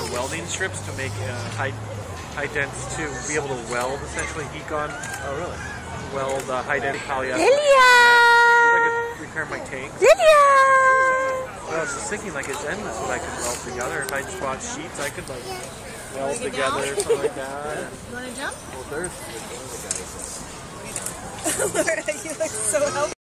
welding strips to make high dense to be able to weld essentially heat gun. Oh really? Weld high density polyester. Lilya! So I could repair my tank. Lilya! Well, I was just thinking like it's endless what I could weld together. If I just bought sheets, I could like weld together or something like that. You want to jump? Well, there's You look so healthy.